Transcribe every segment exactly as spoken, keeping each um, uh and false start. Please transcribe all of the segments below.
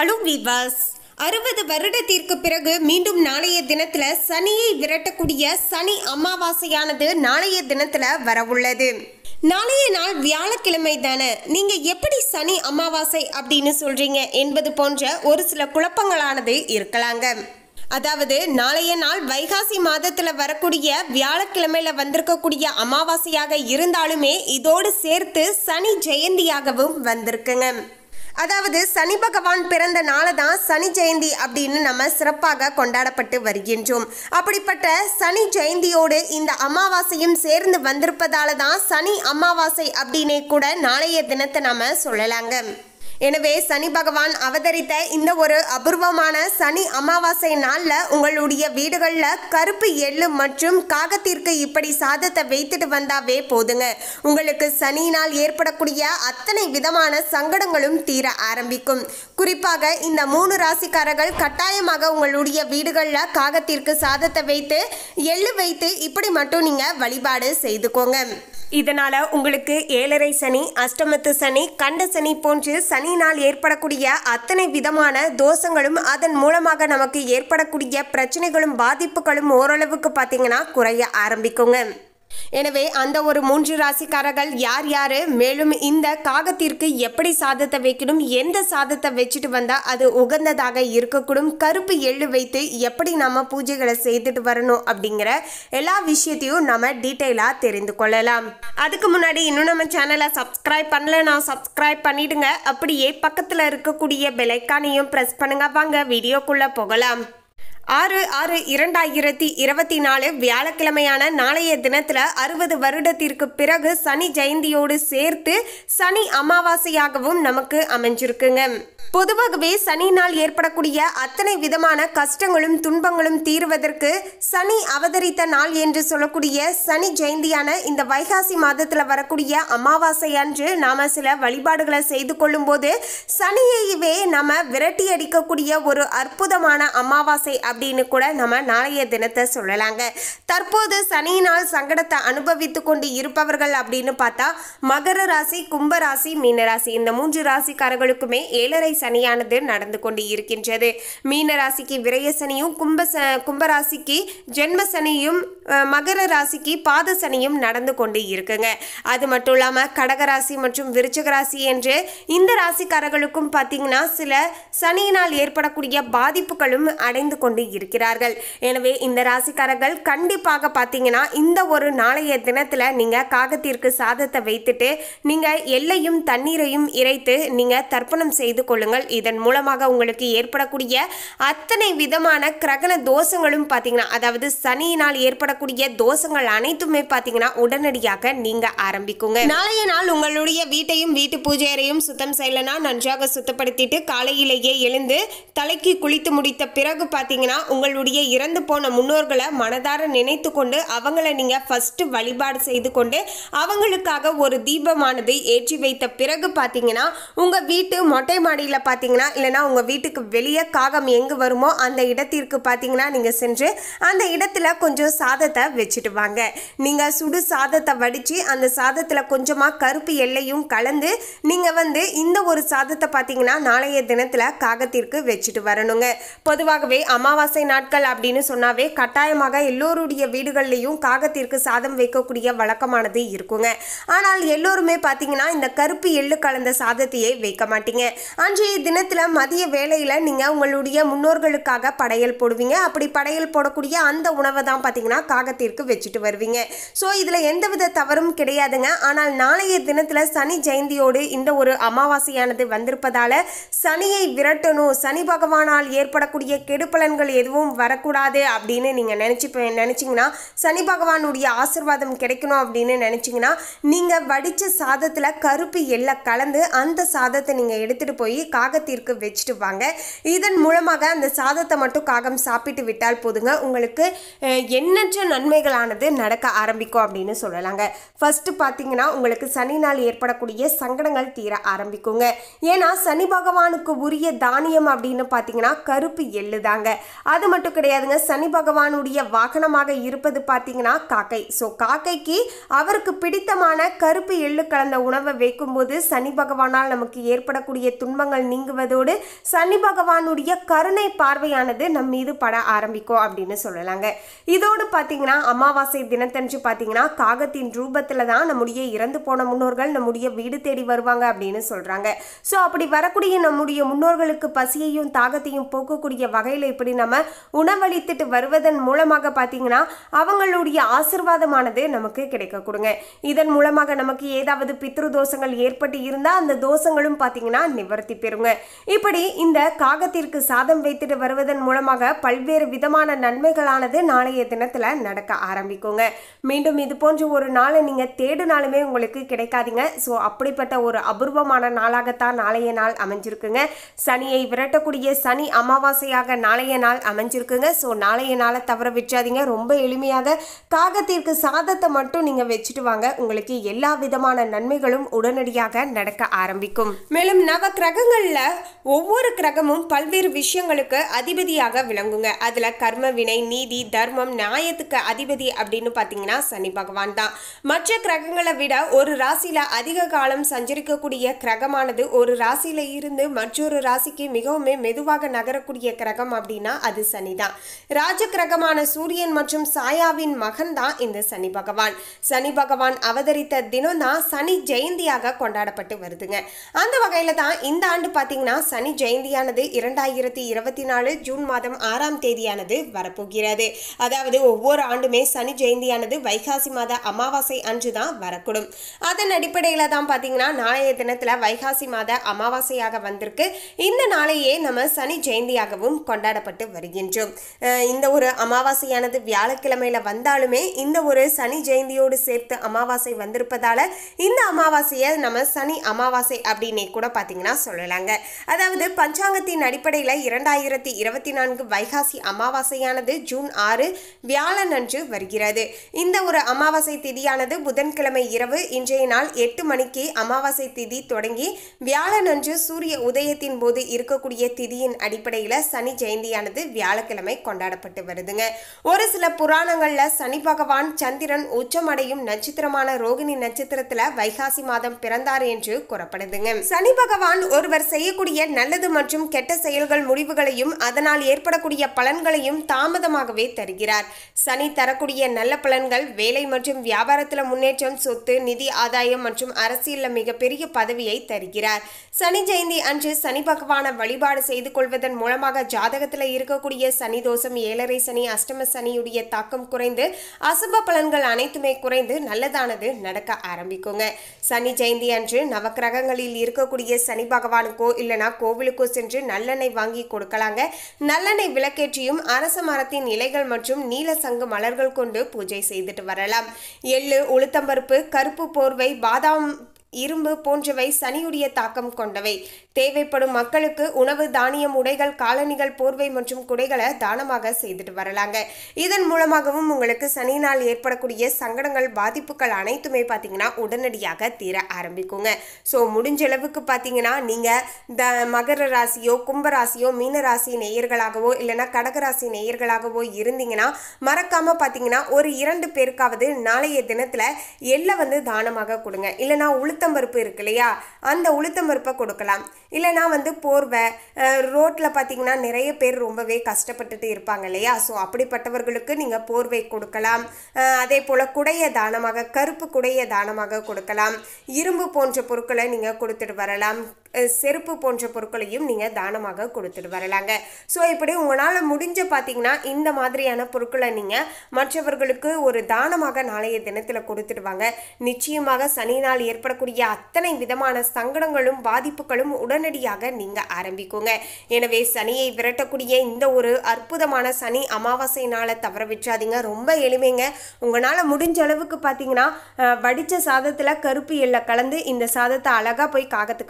Hello viewers, அறுபது வருடத்திற்கு பிறகு மீண்டும் நாளைய தினத்துல சனியை விரட்டக்கூடிய சனி அமாவாசையானது நாளைய தினத்துல வரவுள்ளது. நாளைய நாள் வியாழக்கிழமை தானே, நீங்க எப்படி சனி அமாவாசை அப்படின்னு சொல்றீங்க என்பது போன்ற ஒரு சில குழப்பங்களானது இருக்கலாங்க. அதாவது நாளைய நாள் வைகாசி மாதத்துல வரக்கூடிய வியாழக்கிழமையில வந்திருக்கக்கூடிய அமாவாசையாக இருந்தாலுமே இதோடு சேர்த்து சனி ஜெயந்தியாகவும் வந்திருக்குங்க. அதாவது சனி பகவான் பிறந்த நாளை தான் சனி ஜெயந்தி அப்படின்னு நம்ம சிறப்பாக கொண்டாடப்பட்டு வருகின்றோம். அப்படிப்பட்ட சனி ஜெயந்தியோடு இந்த அமாவாசையும் சேர்ந்து வந்திருப்பதால தான் சனி அமாவாசை அப்படின்னே கூட நாளைய தினத்தை நாம சொல்லலாங்க. எனவே சனி பகவான் அவதரித்த இந்த ஒரு அபூர்வமான சனி அமாவாசை நாளில் உங்களுடைய வீடுகளில் கருப்பு எள்ளு மற்றும் காகத்திற்கு இப்படி சாதத்தை வைத்துட்டு வந்தாவே போதுங்க. உங்களுக்கு சனியினால் ஏற்படக்கூடிய அத்தனை விதமான சங்கடங்களும் தீர ஆரம்பிக்கும். குறிப்பாக இந்த மூணு ராசிக்காரர்கள் கட்டாயமாக உங்களுடைய வீடுகளில் காகத்திற்கு சாதத்தை வைத்து எள்ளு வைத்து இப்படி மட்டும் நீங்கள் வழிபாடு செய்துக்கோங்க. இதனால உங்களுக்கு ஏழரை சனி, அஷ்டமத்து சனி, கண்ட சனி போன்று சனியினால் ஏற்படக்கூடிய அத்தனை விதமான தோஷங்களும் அதன் மூலமாக நமக்கு ஏற்படக்கூடிய பிரச்சனைகளும் பாதிப்புகளும் ஓரளவுக்கு பார்த்தீங்கன்னா குறைய ஆரம்பிக்குங்க. எனவே அந்த ஒரு மூன்று ராசிக்காரர்கள் யார் யாரு, மேலும் இந்த காகத்திற்கு எப்படி சாதத்தை வைக்கணும், எந்த சாதத்தை வச்சுட்டு வந்தா அது உகந்ததாக இருக்கக்கூடும், கருப்பு எள்ளு வைத்து எப்படி நம்ம பூஜைகளை செய்துட்டு வரணும் அப்படிங்கிற எல்லா விஷயத்தையும் நம்ம டீட்டெயிலாக தெரிந்து கொள்ளலாம். அதுக்கு முன்னாடி இன்னும் நம்ம சேனலை சப்ஸ்கிரைப் பண்ணலன்னா சப்ஸ்கிரைப் பண்ணிடுங்க. அப்படியே பக்கத்தில் இருக்கக்கூடிய பெல் ஐகானையும் ப்ரெஸ் பண்ணுங்க. வாங்க வீடியோக்குள்ள போகலாம். ஆறு ஆறு இரண்டாயிரத்தி இருபத்தி நாலு வியாழக்கிழமையான நாளைய தினத்தில் அறுபது வருடத்திற்கு பிறகு சனி ஜெயந்தியோடு சேர்த்து சனி அமாவாசையாகவும் நமக்கு அமைஞ்சிருக்குங்க. பொதுவாகவே சனியினால் ஏற்படக்கூடிய அத்தனை விதமான கஷ்டங்களும் துன்பங்களும் தீர்வதற்கு சனி அவதரித்த நாள் என்று சொல்லக்கூடிய சனி ஜெயந்தியான இந்த வைகாசி மாதத்தில் வரக்கூடிய அமாவாசை அன்று நாம் சில வழிபாடுகளை செய்து கொள்ளும் போது சனியையவே நம்ம விரட்டி அடிக்கக்கூடிய ஒரு அற்புதமான அமாவாசை அப்படின்னு கூட நம்ம நாளைய தினத்தை சொல்லலாங்க. தற்போது சனியினால் சங்கடத்தை அனுபவித்து கொண்டு இருப்பவர்கள் அப்படின்னு பார்த்தா மகர ராசி, கும்பராசி, மீனராசி இந்த மூன்று ராசிக்காரர்களுக்குமே ஏழரை சனியானது நடந்து கொண்டு இருக்கின்றது. மீன ராசிக்கு விரய சனியும், கும்ப கும்பராசிக்கு ஜென்ம சனியும், மகர ராசிக்கு பாத சனியும் நடந்து கொண்டு இருக்குங்க. அது மட்டும் இல்லாம கடகராசி மற்றும் விருச்சிக ராசி என்று இந்த ராசிக்காரர்களுக்கும் பார்த்தீங்கன்னா சில சனியினால் ஏற்படக்கூடிய பாதிப்புகளும் அடைந்து கொண்டு இருக்கிறார்கள். எனவே இந்த ராசிக்காரர்கள் கண்டிப்பாக பார்த்தீங்கன்னா இந்த ஒரு நாளைய தினத்துல நீங்க காகத்திற்கு சாதத்தை வைத்துட்டு நீங்க எல்லையும் தண்ணீரையும் இறைத்து நீங்க தர்ப்பணம் செய்து கொள்ளுங்கள். இதன் மூலமாக உங்களுக்கு ஏற்படக்கூடிய அத்தனை விதமான கிரகண தோஷங்களும் பார்த்தீங்கன்னா அதாவது சனியினால் ஏற்படக்கூடிய தோஷங்கள் அனைத்துமே பார்த்தீங்கன்னா உடனடியாக நீங்க ஆரம்பிக்குங்க. நாளைய நாள் உங்களுடைய வீட்டையும் வீட்டு பூஜை அறையும் சுத்தம் செய்யலனா நன்றாக சுத்தப்படுத்திட்டு காலையிலேயே எழுந்து தலைக்கு குளித்து முடித்த பிறகு பார்த்தீங்கன்னா உங்களுடைய இறந்து போன முன்னோர்களை மனதார நினைத்து கொண்டு அவங்களை நீங்க ஃபர்ஸ்ட் வழிபாடு செய்து கொண்டு அவங்களுக்காக ஒரு தீபமானது ஏற்றி வைத்த பிறகு பார்த்தீங்கன்னா உங்க வீட்டு மொட்டை மாடியில் பார்த்தீங்கன்னா இல்லைனா உங்க வீட்டுக்கு வெளியே காகம் எங்கு வருமோ அந்த இடத்திற்கு பார்த்தீங்கன்னா நீங்க சென்று அந்த இடத்துல கொஞ்சம் சாதத்தை வச்சுட்டு வாங்க. நீங்க சுடு சாதத்தை வடிச்சு அந்த சாதத்துல கொஞ்சமா கருப்பு எல்லையும் கலந்து நீங்க வந்து இந்த ஒரு சாதத்தை பார்த்தீங்கன்னா நாளைய தினத்துல காகத்திற்கு வச்சுட்டு வரணுங்க. பொதுவாகவே அமாவாசை நாட்கள் அப்படின்னு சொன்னாவே கட்டாயமாக எல்லோருடைய வீடுகள்லையும் காகத்திற்கு சாதம் வைக்கக்கூடிய வழக்கமானது இருக்குங்க. ஆனால் எல்லோருமே பார்த்தீங்கன்னா இந்த கருப்பு எள்ளு கலந்த சாதத்தையே வைக்க மாட்டீங்க. அன்றைய தினத்துல மதிய வேளையில நீங்க உங்களுடைய முன்னோர்களுக்காக படையல் போடுவீங்க. அப்படி படையல் போடக்கூடிய அந்த உணவை தான் பார்த்தீங்கன்னா காகத்திற்கு வச்சுட்டு வருவீங்க. ஸோ இதுல எந்தவித தவறும் கிடையாதுங்க. ஆனால் நாளைய தினத்துல சனி ஜெயந்தியோடு இந்த ஒரு அமாவாசையானது வந்திருப்பதால சனியை விரட்டணும், சனி பகவானால் ஏற்படக்கூடிய கெடுபலன்கள் எதுவும் வரக்கூடாது அப்படின்னு நீங்க நினைச்சு நினைச்சீங்கன்னா சனி பகவானுடைய ஆசீர்வாதம் கிடைக்கணும் அப்படின்னு நினைச்சீங்கன்னா நீங்க வடிச்ச சாதத்துல கருப்பு எள்ளை கலந்து அந்த சாதத்தை நீங்க எடுத்துட்டு போய் காகத்திற்கு வச்சுட்டு வாங்க. இதன் மூலமாக அந்த சாதத்தை மட்டும் காகம் சாப்பிட்டு விட்டால் போதுங்க, உங்களுக்கு எண்ணற்ற நன்மைகளானது நடக்க ஆரம்பிக்கும் அப்படின்னு சொல்லலாங்க. ஃபர்ஸ்ட் பார்த்தீங்கன்னா உங்களுக்கு சனினால் ஏற்படக்கூடிய சங்கடங்கள் தீர ஆரம்பிக்குங்க. ஏன்னா சனி பகவானுக்கு உரிய தானியம் அப்படின்னு பார்த்தீங்கன்னா கருப்பு எள்ளு தாங்க. அது மட்டும் கிடையாதுங்க, சனி பகவானுடைய வாகனமாக இருப்பது பார்த்தீங்கன்னா காக்கை. ஸோ காக்கைக்கு அவருக்கு பிடித்தமான கருப்பு எள்ளு கலந்த உணவை வைக்கும்போது சனி பகவானால் நமக்கு ஏற்படக்கூடிய துன்பங்கள் நீங்குவதோடு சனி பகவானுடைய கருணை பார்வையானது நம் மீது பட ஆரம்பிக்கும் அப்படின்னு சொல்லலாங்க. இதோடு பார்த்தீங்கன்னா அமாவாசை தினத்தன்று பார்த்தீங்கன்னா காகத்தின் ரூபத்தில் தான் நம்முடைய இறந்து போன முன்னோர்கள் நம்முடைய வீடு தேடி வருவாங்க அப்படின்னு சொல்றாங்க. ஸோ அப்படி வரக்கூடிய நம்முடைய முன்னோர்களுக்கு பசியையும் தாகத்தையும் போக்கக்கூடிய வகையில் இப்படி நம்ம உணவளித்துட்டு வருவதன் மூலமாக பார்த்தீங்கன்னா அவங்களுடைய ஆசிர்வாதமானது நமக்கு கிடைக்க கொடுங்க. இதன் மூலமாக நமக்கு ஏதாவது பித்ரு தோஷங்கள் ஏற்பட்டு இருந்தால் அந்த தோஷங்களும் பார்த்தீங்கன்னா நிவர்த்தி பெறுங்க. இப்படி இந்த காகத்திற்கு சாதம் வைத்துட்டு வருவதன் மூலமாக பல்வேறு விதமான நன்மைகளானது நாளைய தினத்தில் நடக்க ஆரம்பிக்குங்க. மீண்டும் இது போன்ற ஒரு நாளை நீங்கள் தேடினாலுமே உங்களுக்கு கிடைக்காதீங்க. ஸோ அப்படிப்பட்ட ஒரு அபூர்வமான நாளாகத்தான் நாளைய நாள் அமைஞ்சிருக்குங்க. சனியை விரட்டக்கூடிய சனி அமாவாசையாக நாளைய நாள் அமைஞ்சிருக்குங்க. ஸோ நாளைய நாளை தவற விட்டுறாதீங்க. ரொம்ப எளிமையாக காகத்திற்கு சாதத்தை மட்டும் நீங்கள் வச்சுட்டு வாங்க. உங்களுக்கு எல்லா விதமான நன்மைகளும் உடனடியாக நடக்க ஆரம்பிக்கும். மேலும் நவ கிரகங்களில் ஒவ்வொரு கிரகமும் பல்வேறு விஷயங்களுக்கு அதிபதியாக விளங்குங்க. அதில் கர்ம வினை, நீதி, தர்மம், நியாயத்துக்கு அதிபதி அப்படின்னு பார்த்தீங்கன்னா சனி பகவான் தான். மற்ற கிரகங்களை விட ஒரு ராசியில அதிக காலம் சஞ்சரிக்கக்கூடிய கிரகமானது ஒரு ராசியில இருந்து மற்றொரு ராசிக்கு மிகவும் மெதுவாக நகரக்கூடிய கிரகம் அப்படின்னா அது சனி தான். ராஜ கிரகமான சூரியன் மற்றும் சாயாவின் மகன் தான் இந்த சனி பகவான். சனி பகவான் அவதரித்த தினம் தான் சனி ஜெயந்தியாக கொண்டாடப்பட்டு வருதுங்க. அந்த வகையில தான் இந்த ஆண்டு பார்த்தீங்கன்னா சனி ஜெயந்தியானது இரண்டாயிரத்தி இருபத்தி நாலு ஜூன் மாதம் ஆறாம் தேதியானது வரப்போகிறது. அதாவது ஒவ்வொரு ஆண்டுமே சனி ஜெயந்தியானது வைகாசி மாத அமாவாசை அன்று தான் வரக்கூடும். அதன் அடிப்படையில தான் பார்த்தீங்கன்னா நாளைய தினத்துல வைகாசி மாத அமாவாசையாக வந்திருக்கு. இந்த நாளையே நம்ம சனி ஜெயந்தியாகவும் கொண்டாடப்பட்டு வருகின்றோம். இந்த ஒரு அமாவாசையானது வியாழக்கிழமையில வந்தாலுமே இந்த ஒரு சனி ஜெயந்தியோடு சேர்த்து அமாவாசை வந்திருப்பதால இந்த அமாவாசையை நம்ம சனி அமாவாசை அப்படின்னே கூட பார்த்தீங்கன்னா சொல்லலாங்க. அதாவது பஞ்சாங்கத்தின் அடிப்படையில் இரண்டாயிரத்தி இருபத்தி நான்கு வைகாசி அமாவாசையானது ஜூன் ஆறு வியாழன் அன்று வருகிறது. இந்த ஒரு அமாவாசை திதியானது புதன்கிழமை இரவு இன்றைய நாள் எட்டு மணிக்கு அமாவாசை திதி தொடங்கி வியாழன் அன்று சூரிய உதயத்தின் போது இருக்கக்கூடிய திதியின் அடிப்படையில் சனி ஜெயந்தியானது வியாழக்கிழமை கொண்டாடப்பட்டு வருதுங்க. ஒரு சில புராணங்கள்ல சனி பகவான் சந்திரன் உச்சமடையும் நட்சத்திரமான ரோகிணி நட்சத்திரத்துல வைகாசி மாதம் பிறந்தார் என்று கூறப்படுதுங்க. சனி பகவான் ஒருவர் செய்யக்கூடிய நல்லது மற்றும் கெட்ட செயல்கள் முடிவுகளையும் அதனால் ஏற்படக்கூடிய பலன்களையும் தாமதமாகவே தருகிறார். சனி தரக்கூடிய நல்ல பலன்கள் வேலை மற்றும் வியாபாரத்தில் முன்னேற்றம், சொத்து, நிதி ஆதாயம் மற்றும் அரசியலில் மிகப்பெரிய பதவியை தருகிறார். சனி ஜெயந்தி அன்று சனி பகவானை வழிபாடு செய்து கொள்வதன் மூலமாக ஜாதகத்தில் இருக்கக்கூடிய சனி தோஷம், ஏழரை சனி, அஷ்டம சனியுடைய தாக்கம் குறைந்து அசுப பலன்கள் அனைத்துமே குறைந்து நல்லதானது நடக்க ஆரம்பிக்குங்க. சனி ஜெயந்தி அன்று நவக்கிரகங்களில் இருக்கக்கூடிய சனி பகவானுக்கோ இல்லைனா கோவிலுக்கோ சென்று நல்லெண்ணெய் வாங்கி கொடுக்கலாங்க. நல்லெண்ணெய் விளக்கேற்றியும் அரச மரத்தின் இலைகள் மற்றும் நீல சங்கு மலர்கள் கொண்டு பூஜை செய்துட்டு வரலாம். எள்ளு, உளுத்தம்பருப்பு, கருப்பு போர்வை, பாதாம், இரும்பு போன்றவை சனியுடைய தாக்கம் கொண்டவை. தேவைப்படும் மக்களுக்கு உணவு, தானியம், உடைகள், காலணிகள், போர்வை மற்றும் குடைகளை தானமாக செய்துட்டு வரலாங்க. இதன் மூலமாகவும் உங்களுக்கு சனியினால் ஏற்படக்கூடிய சங்கடங்கள், பாதிப்புகள் அனைத்துமே பார்த்தீங்கன்னா உடனடியாக தீர ஆரம்பிக்குங்க. ஸோ முடிஞ்ச அளவுக்கு பார்த்தீங்கன்னா நீங்கள் த மகர ராசியோ, கும்பராசியோ, மீன ராசி நேயர்களாகவோ இல்லைனா கடகராசி நேயர்களாகவோ இருந்தீங்கன்னா மறக்காம பார்த்தீங்கன்னா ஒரு இரண்டு பேருக்காவது நாளைய தினத்தில் எள்ளை வந்து தானமாக கொடுங்க. இல்லைனா உளுத்தம்பருப்பு இருக்கு இல்லையா, அந்த உளுத்தம்பருப்பை கொடுக்கலாம். இல்லைனா வந்து போர்வை, ரோட்டில் பார்த்தீங்கன்னா நிறைய பேர் ரொம்பவே கஷ்டப்பட்டுட்டு இருப்பாங்க இல்லையா, ஸோ அப்படிப்பட்டவர்களுக்கு நீங்கள் போர்வை கொடுக்கலாம். அதே போல் குடைய தானமாக, கருப்பு குடைய தானமாக கொடுக்கலாம். இரும்பு போன்ற பொருட்களை நீங்கள் கொடுத்துட்டு வரலாம். செருப்பு போன்ற பொருட்களையும் நீங்கள் தானமாக கொடுத்துட்டு வரலாங்க. ஸோ இப்படி உங்களால் முடிஞ்ச பார்த்தீங்கன்னா இந்த மாதிரியான பொருட்களை நீங்கள் மற்றவர்களுக்கு ஒரு தானமாக நாளைய தினத்தில் கொடுத்துட்டு வாங்க. நிச்சயமாக சனியினால் ஏற்படக்கூடிய அத்தனை விதமான சங்கடங்களும் பாதிப்புகளும் உடனடியாக நீங்கள் ஆரம்பிக்குங்க. எனவே சனியை விரட்டக்கூடிய இந்த ஒரு அற்புதமான சனி அமாவாசை நாளை தவற விட்டுறாதீங்க. ரொம்ப எளிமைங்க. உங்களால் முடிஞ்ச அளவுக்கு பார்த்தீங்கன்னா வடித்த சாதத்தில் கருப்பு எள்ளை கலந்து இந்த சாதத்தை அழகாக போய் காகத்துக்கு வச்சுருங்க.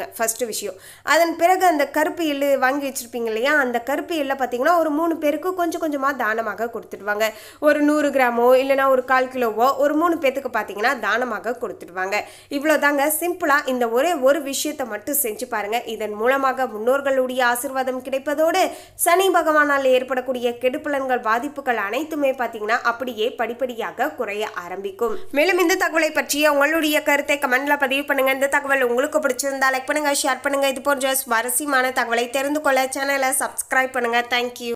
ஃபர்ஸ்ட் விஷயம். அதன் பிறகு அந்த கருப்பு எள்ளு வாங்கி வச்சிருப்பீங்க இல்லையா, அந்த கருப்பு எள்ளை பார்த்தீங்கன்னா ஒரு மூணு பேருக்கு கொஞ்சம் கொஞ்சமாக தானமாக கொடுத்துடுவாங்க. ஒரு நூறு கிராமோ இல்லைனா ஒரு கால் கிலோவோ ஒரு மூணு பேத்துக்கு பார்த்தீங்கன்னா தானமாக கொடுத்துடுவாங்க. இவ்வளோதாங்க, சிம்பிளாக இந்த ஒரே ஒரு விஷயத்தை மட்டும் செஞ்சு பாருங்க. இதன் மூலமாக முன்னோர்களுடைய ஆசீர்வாதம் கிடைப்பதோடு சனி பகவானால் ஏற்படக்கூடிய கெடுபலன்கள் பாதிப்புகள் அனைத்துமே பார்த்தீங்கன்னா அப்படியே படிப்படியாக குறைய ஆரம்பிக்கும். மேலும் இந்த தகவலை பற்றிய உங்களுடைய கருத்தை கமெண்ட்ல பதிவு பண்ணுங்க. இந்த தகவல் உங்களுக்கு பிடிச்சிருந்தா லைக் பண்ணுங்க, ஷேர் பண்ணுங்க. இது போன்ற சுவாரஸ்யமான தகவலை தெரிந்து கொள்ள சேனலை சப்ஸ்கிரைப் பண்ணுங்க. தேங்க்யூ.